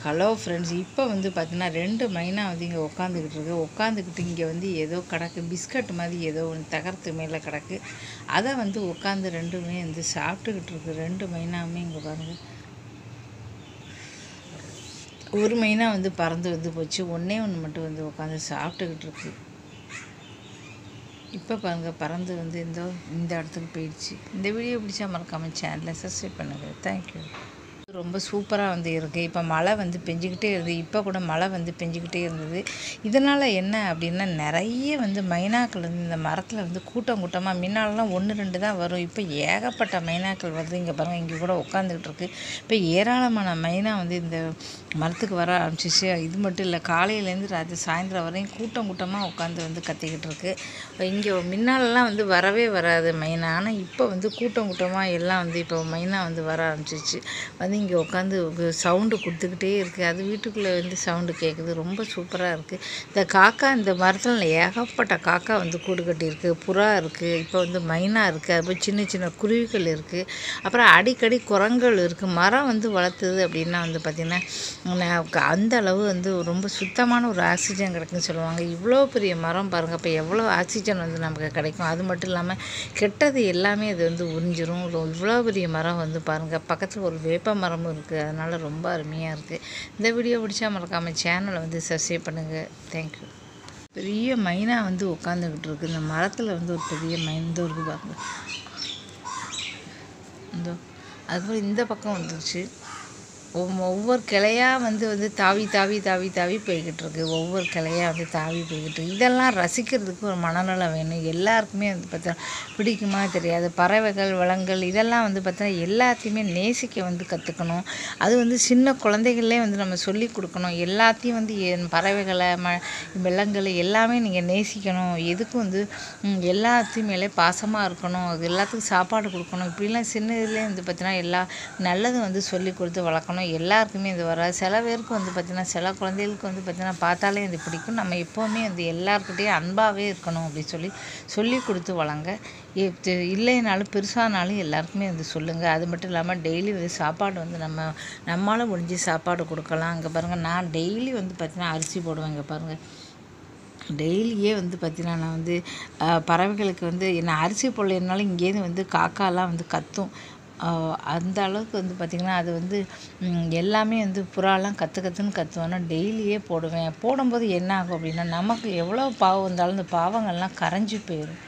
Hello friends, இப்போ வந்து பார்த்தீங்கன்னா 2 மைனா வந்து இங்கே உட்காந்துக்கிட்டு இருக்கு. உட்காந்துக்கிட்டு இங்கே வந்து ஏதோ கிடக்கு, பிஸ்கட் மாதிரி ஏதோ ஒன்று தகரத்து மேலே கிடக்கு. அதை வந்து உட்காந்து ரெண்டுமே வந்து சாப்பிட்டுக்கிட்டு இருக்கு. 2 மைனாவுமே இங்கே பாருங்கள். ஒரு மைனா வந்து பறந்து வந்து போச்சு, ஒன்றே ஒன்று மட்டும் வந்து உட்காந்து சாப்பிட்டுக்கிட்டு இருக்கு. இப்போ பாருங்கள், பறந்து வந்து இந்த இடத்துக்கு போயிடுச்சு. இந்த வீடியோ பிடிச்சா மறக்காமல் சேனலை சப்ஸ்கிரைப் பண்ணுங்கள். தேங்க்யூ. ரொம்ப சூப்பராக வந்து இருக்குது. இப்போ மழை வந்து பெஞ்சிக்கிட்டே இருந்தது. இப்போ கூட மழை வந்து பெஞ்சிக்கிட்டே இருந்தது. இதனால் என்ன அப்படின்னா, நிறைய வந்து மைனாக்கள் வந்து இந்த மரத்தில் வந்து கூட்டம் கூட்டமாக, முன்னாலலாம் 1 2 தான் வரும். இப்போ ஏகப்பட்ட மைனாக்கள் வருது. இங்கே பாருங்கள், இங்கே கூட உட்காந்துக்கிட்டு இருக்குது. இப்போ ஏராளமான மைனா வந்து இந்த மரத்துக்கு வர ஆரம்பிச்சிச்சு. இது மட்டும் இல்லை, காலையிலேருந்து சாயந்தரம் வரையும் கூட்டம் கூட்டமாக உட்காந்து வந்து கத்திக்கிட்டு இருக்கு. இங்கே முன்னாலலாம் வந்து வரவே வராது மைனா. ஆனால் இப்போ வந்து கூட்டம் கூட்டமாக எல்லாம் வந்து இப்போ மைனா வந்து வர ஆரம்பிச்சிச்சு. வந்து இங்கே உட்காந்து சவுண்டு கொடுத்துக்கிட்டே இருக்குது. அது வீட்டுக்குள்ளே வந்து சவுண்டு கேட்குது. ரொம்ப சூப்பராக இருக்குது. இந்த காக்கா, இந்த மரத்தில் ஏகப்பட்ட காக்கா வந்து கூடு கட்டியிருக்கு. புறா இருக்குது, இப்போ வந்து மைனா இருக்குது, அப்புறம் சின்ன சின்ன குருவிகள் இருக்குது, அப்புறம் அடிக்கடி குரங்குகள் இருக்குது. மரம் வந்து வளர்த்துது அப்படின்னா வந்து பார்த்திங்கன்னா அந்த அளவு வந்து ரொம்ப சுத்தமான ஒரு ஆக்சிஜன் கிடைக்குன்னு சொல்லுவாங்க. இவ்வளோ பெரிய மரம் பாருங்கள். இப்போ எவ்வளோ ஆக்சிஜன் வந்து நமக்கு கிடைக்கும். அது மட்டும் இல்லாமல் கெட்டது எல்லாமே அது வந்து உறிஞ்சிரும். இவ்வளோ பெரிய மரம் வந்து பாருங்கள். பக்கத்தில் ஒரு வேப்ப மரமும் இருக்குது. அதனால் ரொம்ப அருமையாக இருக்குது. இந்த வீடியோ பிடிச்சா மறக்காமல் சேனலை வந்து சப்ஸ்கிரைப் பண்ணுங்கள். தேங்க்யூ. பெரிய மைனா வந்து உட்காந்துக்கிட்டு இருக்குது. இந்த மரத்தில் வந்து ஒரு பெரிய மைந்தோ இருக்குது பாருங்கள். அதுக்கப்புறம் இந்த பக்கம் வந்துருச்சு. ஒவ்வொரு கிளையாக வந்து தாவி தாவி தாவி தாவி போய்கிட்டு இருக்கு. ஒவ்வொரு கிளையாக வந்து தாவி போய்கிட்டு இருக்கு. இதெல்லாம் ரசிக்கிறதுக்கு ஒரு மனநலம் வேணும். எல்லாருக்குமே வந்து பார்த்தா பிடிக்குமா தெரியாது. பறவைகள், விலங்குகள் இதெல்லாம் வந்து பார்த்தா எல்லாத்தையுமே நேசிக்க வந்து கற்றுக்கணும். அது வந்து சின்ன குழந்தைகளே வந்து நம்ம சொல்லி கொடுக்கணும். எல்லாத்தையும் வந்து பறவைகளை, விலங்குகளை எல்லாமே நீங்கள் நேசிக்கணும். எதுக்கும் வந்து எல்லாத்தையும் மேலே பாசமாக இருக்கணும். அது எல்லாத்துக்கும் சாப்பாடு கொடுக்கணும். இப்படிலாம் சின்ன இதுலேயே வந்து பார்த்தீங்கன்னா எல்லா நல்லதும் வந்து சொல்லி கொடுத்து வளர்க்கணும். எல்லாருக்குமே இது வராது. சில பேருக்கு வந்து பார்த்திங்கன்னா, சில குழந்தைகளுக்கு வந்து பார்த்திங்கன்னா பார்த்தாலே இது பிடிக்கும். நம்ம எப்போவுமே வந்து எல்லாருக்கிட்டையும் அன்பாகவே இருக்கணும் அப்படி சொல்லி கொடுத்து வளங்க. இல்லைனாலும் பெருசானாலும் எல்லாருக்குமே வந்து சொல்லுங்கள். அது மட்டும் இல்லாமல் டெய்லி வந்து சாப்பாடு வந்து நம்மளால் முடிஞ்சு சாப்பாடு கொடுக்கலாம். அங்கே பாருங்கள், நான் டெய்லி வந்து பார்த்திங்கன்னா அரிசி போடுவேன். இங்கே பாருங்கள், டெய்லியே வந்து பார்த்திங்கன்னா நான் வந்து பறவைகளுக்கு வந்து நான் அரிசி போடலைனாலும் இங்கேருந்து வந்து காக்காலாம் வந்து கத்தும். அந்த அளவுக்கு வந்து பார்த்திங்கன்னா அது வந்து எல்லாமே வந்து புறாலாம் கற்றுன்னு கத்துவேன்னா டெய்லியே போடுவேன். போடும்போது என்ன ஆகும் அப்படின்னா, நமக்கு எவ்வளோ பாவம் வந்தாலும் இந்த பாவங்கள்லாம் கரைஞ்சி போயிடும்.